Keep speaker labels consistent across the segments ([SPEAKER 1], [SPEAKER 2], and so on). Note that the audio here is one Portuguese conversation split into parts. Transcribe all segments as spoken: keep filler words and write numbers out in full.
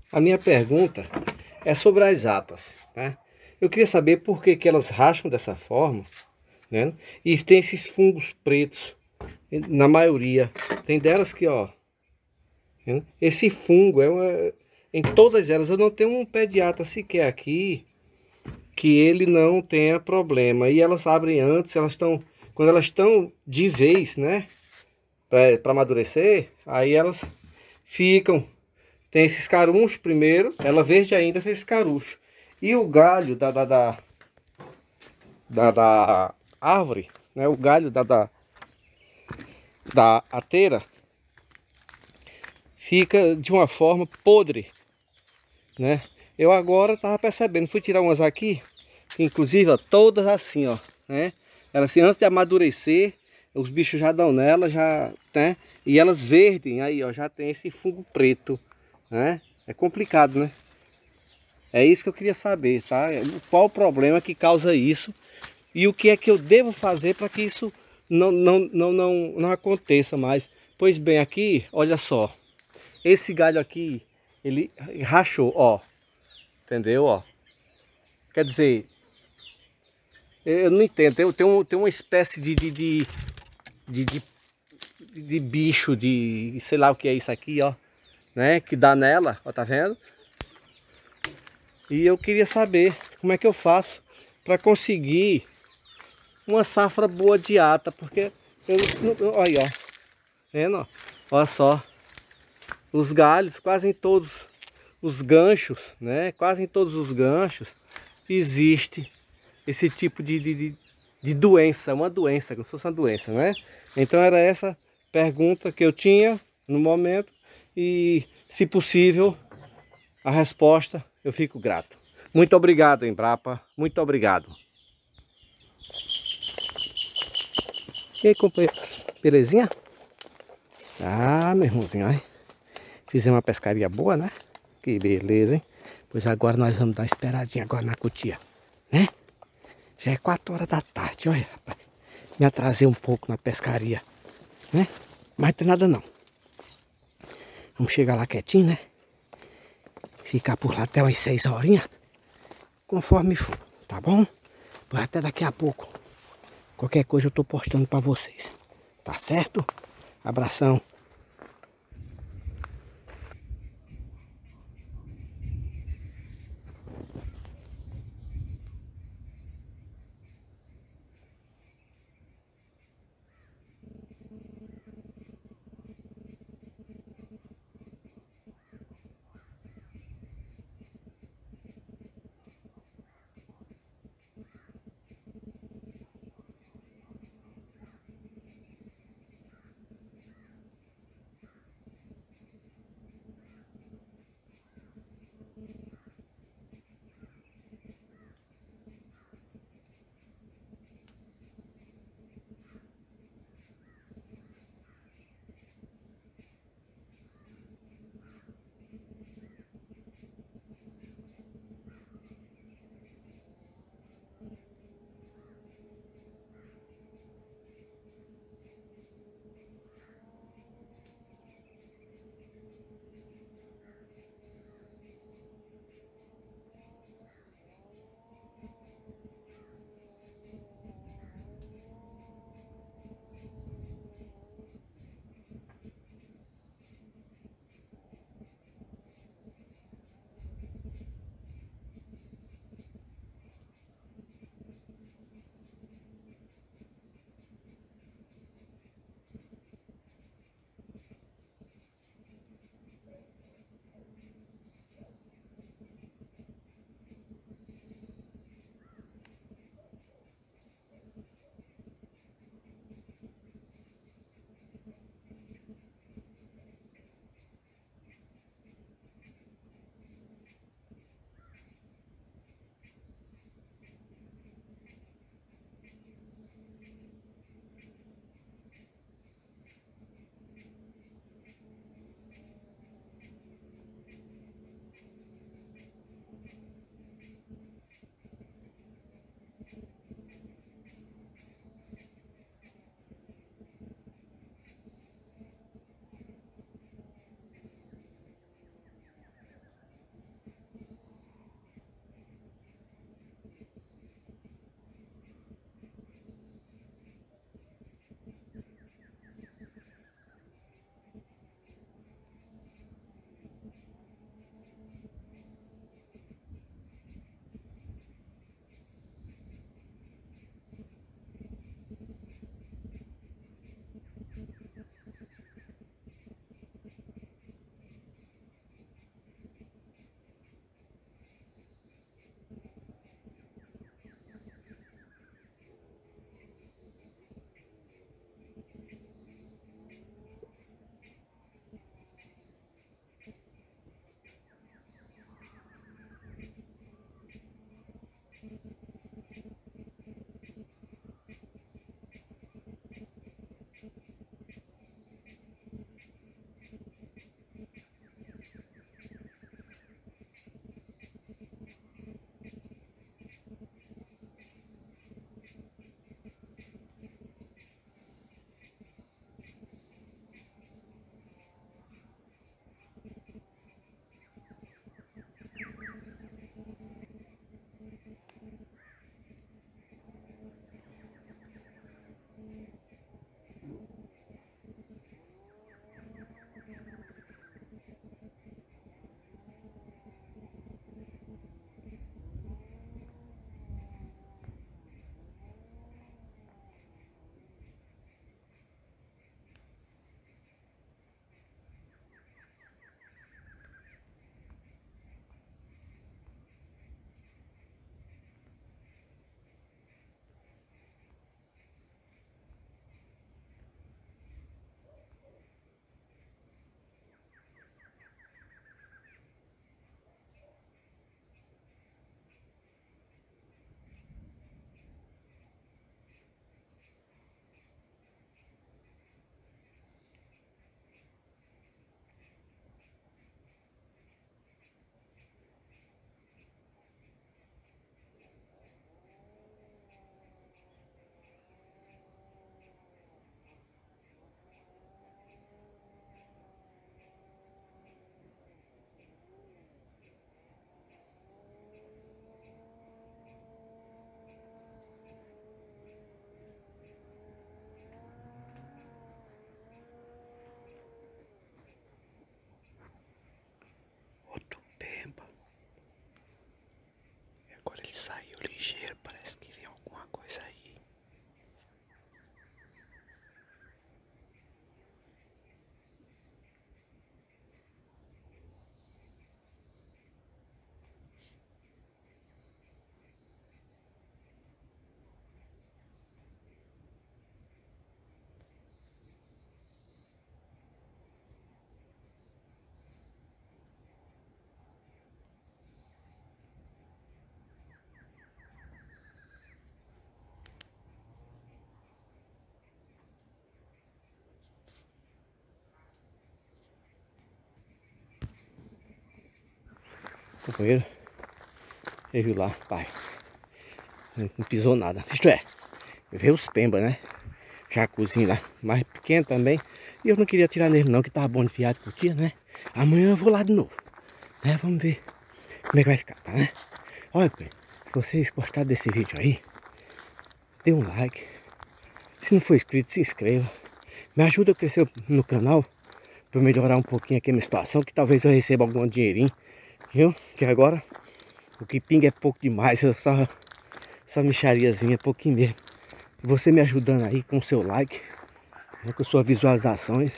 [SPEAKER 1] A minha pergunta é sobre as atas, né? Eu queria saber por que que elas racham dessa forma, né? E tem esses fungos pretos, na maioria. Tem delas que, ó, né? Esse fungo é uma, em todas elas. Eu não tenho um pé de ata sequer aqui que ele não tenha problema. E elas abrem antes, elas estão, quando elas estão de vez, né? Para amadurecer, aí elas ficam. Tem esses carunchos primeiro, ela verde ainda fez esse carucho. E o galho da, da, da, da, da árvore, né? O galho da, da, da ateira fica de uma forma podre, né? Eu agora tava percebendo, fui tirar umas aqui, inclusive, ó, todas assim, ó, né? Elas assim, antes de amadurecer, os bichos já dão nela, já, né? E elas verdem, aí, ó, já tem esse fungo preto, né? É complicado, né? É isso que eu queria saber, tá? Qual o problema que causa isso e o que é que eu devo fazer para que isso não, não, não, não, não aconteça mais. Pois bem, aqui, olha só, esse galho aqui, ele rachou, ó, entendeu, ó? Quer dizer, eu não entendo, tem, tem, um, tem uma espécie de, de, de, de, de, de bicho, de sei lá o que é isso aqui, ó, né? Que dá nela, ó, tá vendo? E eu queria saber como é que eu faço para conseguir uma safra boa de ata, porque eu, eu olha, ó, vendo, ó, olha só, os galhos, quase em todos os ganchos, né? Quase em todos os ganchos existe esse tipo de, de, de, de doença, uma doença, como se fosse uma doença, né? Então era essa pergunta que eu tinha no momento e, se possível, a resposta eu fico grato. Muito obrigado, Embrapa, muito obrigado. E aí, companheiro, belezinha? Ah, meu irmãozinho, olha. Fizemos uma pescaria boa, né? Que beleza, hein? Pois agora nós vamos dar uma esperadinha agora na cutia, né? Já é quatro horas da tarde, olha, rapaz. Me atrasei um pouco na pescaria, né? Mas não tem nada não. Vamos chegar lá quietinho, né? Ficar por lá até umas seis horinhas, conforme for, tá bom? Pois até daqui a pouco. Qualquer coisa eu tô postando pra vocês, tá certo? Abração. Companheiro, ele viu lá, pai, não pisou nada. Isto é, veio os pemba, né? Jacuzinho lá, mais pequeno também. E eu não queria tirar nele não, que tava bom de viagem por dia, né? Amanhã eu vou lá de novo, né? Vamos ver como é que vai ficar, tá, né? Olha, se vocês gostaram desse vídeo aí, dê um like. Se não for inscrito, se inscreva. Me ajuda a crescer no canal, para melhorar um pouquinho aqui a minha situação, que talvez eu receba algum dinheirinho, viu? Que agora o que pinga é pouco demais, eu só, só mixariazinha, é pouquinho mesmo. E você me ajudando aí com o seu like, né, com suas visualizações,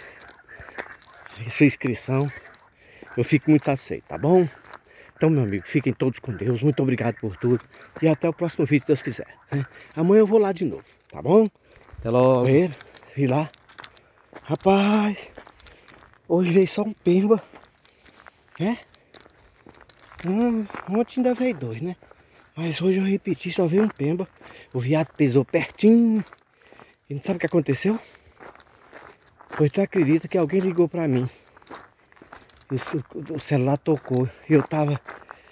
[SPEAKER 1] e sua inscrição, eu fico muito satisfeito, tá bom? Então, meu amigo, fiquem todos com Deus, muito obrigado por tudo, e até o próximo vídeo, se Deus quiser, né? Amanhã eu vou lá de novo, tá bom? Até logo, vi lá. Rapaz, hoje veio só um pemba, né? Hum, ontem ainda veio dois, né? Mas hoje eu repeti, só veio um pemba. O viado pesou pertinho. E não sabe o que aconteceu? Pois tu acredita que alguém ligou pra mim. O, o celular tocou. E eu tava...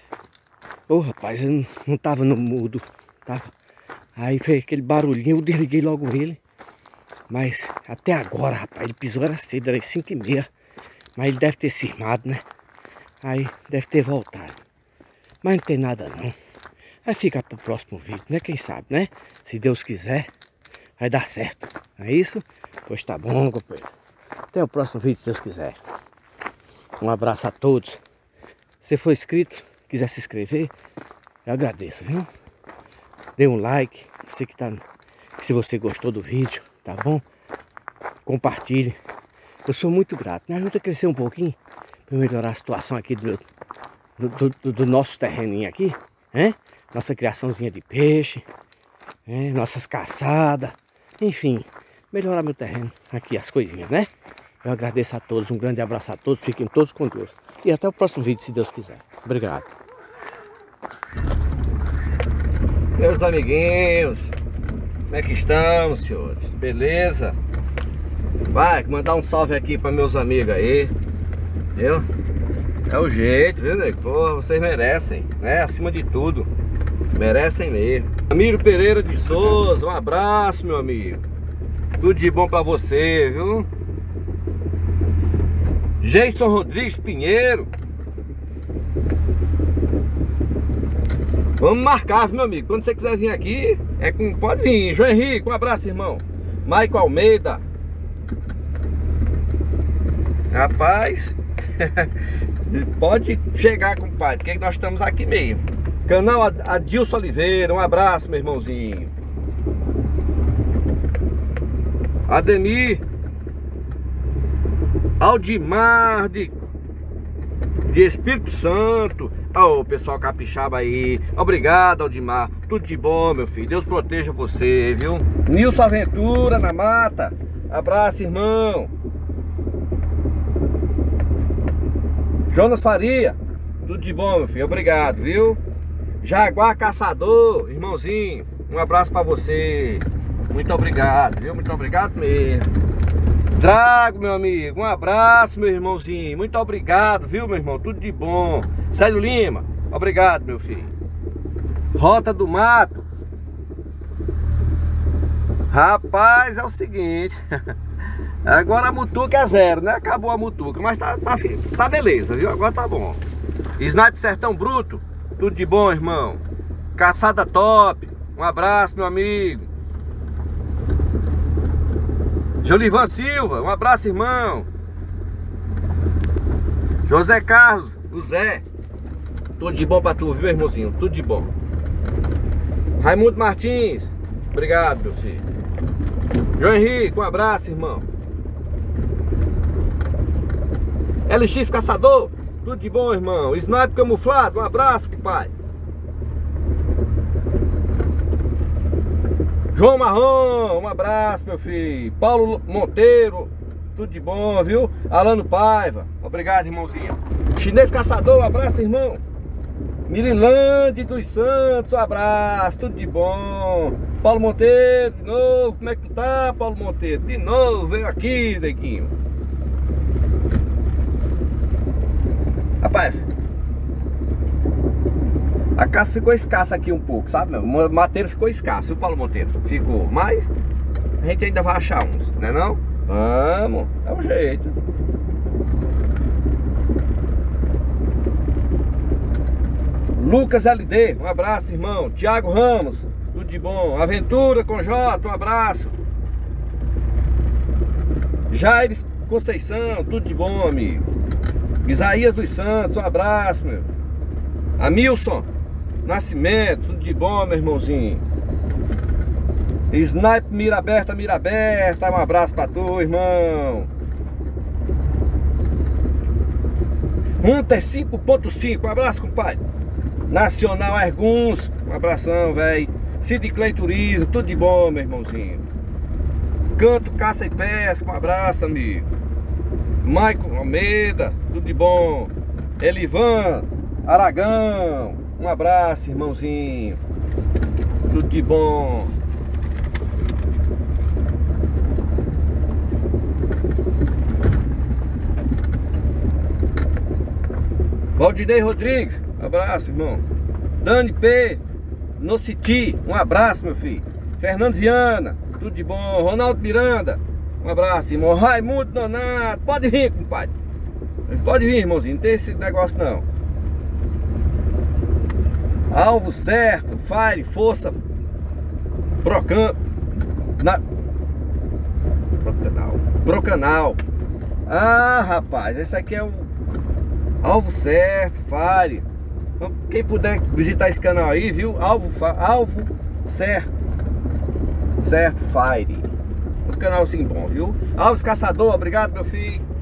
[SPEAKER 1] Ô oh, rapaz, eu não, não tava no mudo. Tava. Aí fez aquele barulhinho, eu desliguei logo ele. Mas até agora, rapaz, ele pisou, era cedo, era cinco e meia. Mas ele deve ter cismado, né? Aí deve ter voltado. Mas não tem nada não. Vai ficar pro próximo vídeo, né? Quem sabe, né? Se Deus quiser, vai dar certo. Não é isso? Pois tá bom, companheiro. Até o próximo vídeo, se Deus quiser. Um abraço a todos. Se for inscrito, quiser se inscrever, eu agradeço, viu? Dê um like. Você que tá... Se você gostou do vídeo, tá bom? Compartilhe. Eu sou muito grato. Me ajuda a crescer um pouquinho para melhorar a situação aqui do, do, do, do nosso terreninho aqui, né? Nossa criaçãozinha de peixe, né? Nossas caçadas, enfim, melhorar meu terreno aqui, as coisinhas, né? Eu agradeço a todos, um grande abraço a todos, fiquem todos com Deus. E até o próximo vídeo, se Deus quiser. Obrigado. Meus amiguinhos, como é que estamos, senhores? Beleza? Vai, mandar um salve aqui para meus amigos aí, viu? É o jeito, viu, nego? Pô, vocês merecem, né? Acima de tudo, merecem mesmo. Ramiro Pereira de Souza, um abraço, meu amigo. Tudo de bom para você, viu? Jason Rodrigues Pinheiro. Vamos marcar, viu, meu amigo? Quando você quiser vir aqui, é com... pode vir. João Henrique, um abraço, irmão. Michael Almeida. Rapaz, pode chegar, compadre, que nós estamos aqui mesmo. Canal Adilson Oliveira, um abraço, meu irmãozinho. Ademir Aldimar de, de Espírito Santo. Ô, oh, pessoal capixaba aí. Obrigado, Aldimar. Tudo de bom, meu filho. Deus proteja você, viu? Nilson Aventura na mata. Abraço, irmão. Jonas Faria, tudo de bom, meu filho, obrigado, viu? Jaguar Caçador, irmãozinho, um abraço pra você. Muito obrigado, viu? Muito obrigado mesmo. Drago, meu amigo, um abraço, meu irmãozinho. Muito obrigado, viu, meu irmão? Tudo de bom. Célio Lima, obrigado, meu filho. Rota do Mato. Rapaz, é o seguinte... Agora a mutuca é zero, né? Acabou a mutuca, mas tá, tá, tá beleza, viu? Agora tá bom. Sniper Sertão Bruto, tudo de bom, irmão. Caçada Top, um abraço, meu amigo. Jolivan Silva, um abraço, irmão. José Carlos, o Zé, tudo de bom pra tu, viu, irmãozinho? Tudo de bom. Raimundo Martins, obrigado, meu filho. João Henrique, um abraço, irmão. L X Caçador, tudo de bom, irmão. Sniper Camuflado, um abraço, pai. João Marrom, um abraço, meu filho. Paulo Monteiro, tudo de bom, viu? Alano Paiva, obrigado, irmãozinho. Chinês Caçador, um abraço, irmão. Mirilande dos Santos, um abraço, tudo de bom. Paulo Monteiro, de novo, como é que tu tá, Paulo Monteiro? De novo, veio aqui, neguinho. Rapaz, A caça ficou escassa aqui um pouco, sabe? O mateiro ficou escasso, viu, Paulo Monteiro? Ficou, mas a gente ainda vai achar uns, né não? Vamos, é o jeito. Lucas L D, um abraço, irmão. Tiago Ramos, tudo de bom. Aventura com Jota, um abraço. Jaires Conceição, tudo de bom, amigo. Isaías dos Santos, um abraço, meu. Amilson Nascimento, tudo de bom, meu irmãozinho. Snipe Mira Aberta, Mira Aberta, um abraço pra tu, irmão. Hunter cinco ponto cinco, um abraço, compadre. Nacional Erguns, um abração, velho. Cid Clay Turismo, tudo de bom, meu irmãozinho. Canto Caça e Pesca, um abraço, amigo. Maicon Almeida, tudo de bom. Elivan Aragão, um abraço, irmãozinho. Tudo de bom. Valdinei Rodrigues, um abraço, irmão. Dani P. Nociti, um abraço, meu filho. Fernando Viana, tudo de bom. Ronaldo Miranda, um abraço, irmão. Raimundo Donato, pode vir, compadre. Pode vir, irmãozinho, não tem esse negócio não. Alvo certo, Fire, Força, Procan, na... Procanal, Procanal. Ah, rapaz, esse aqui é o Alvo certo, Fire. Quem puder visitar esse canal aí, viu? Alvo, Alvo certo, certo, Fire. Um canalzinho bom, viu? Alves Caçador, obrigado, meu filho.